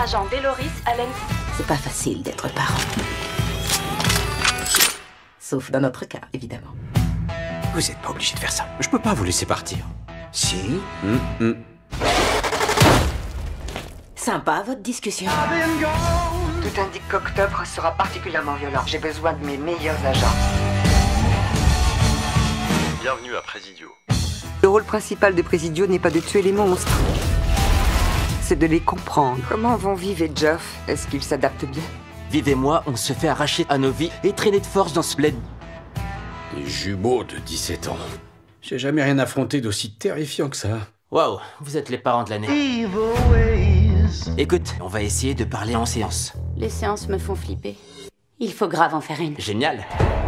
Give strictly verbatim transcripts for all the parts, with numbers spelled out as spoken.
agent Deloris Allen. C'est pas facile d'être parent. Sauf dans notre cas, évidemment. Vous êtes pas obligé de faire ça. Je peux pas vous laisser partir. Si. Hum, hum. Sympa, votre discussion. Tout indique qu'octobre sera particulièrement violent. J'ai besoin de mes meilleurs agents. Bienvenue à Presidio. Le rôle principal de Presidio n'est pas de tuer les monstres. C'est de les comprendre. Comment vont Viv et Geoff? Est-ce qu'ils s'adaptent bien? Viv et moi, on se fait arracher à nos vies et traîner de force dans ce bled. Des jumeaux de dix-sept ans. J'ai jamais rien affronté d'aussi terrifiant que ça. Waouh, vous êtes les parents de l'année. Écoute, on va essayer de parler en séance. Les séances me font flipper. Il faut grave en faire une. Génial.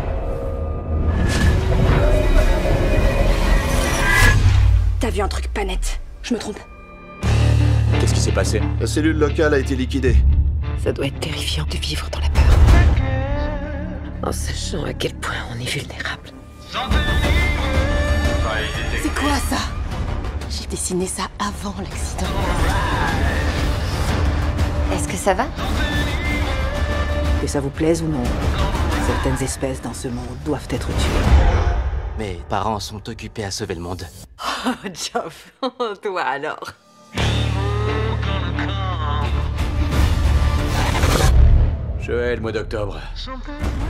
T'as vu un truc pas net? Je me trompe? Qu'est-ce qui s'est passé? La cellule locale a été liquidée. Ça doit être terrifiant de vivre dans la peur. En sachant à quel point on est vulnérable. C'est quoi ça? J'ai dessiné ça avant l'accident. Est-ce que ça va? Que ça vous plaise ou non, certaines espèces dans ce monde doivent être tuées. Mes parents sont occupés à sauver le monde. Oh, Geoff, toi alors. Joël, mois d'octobre.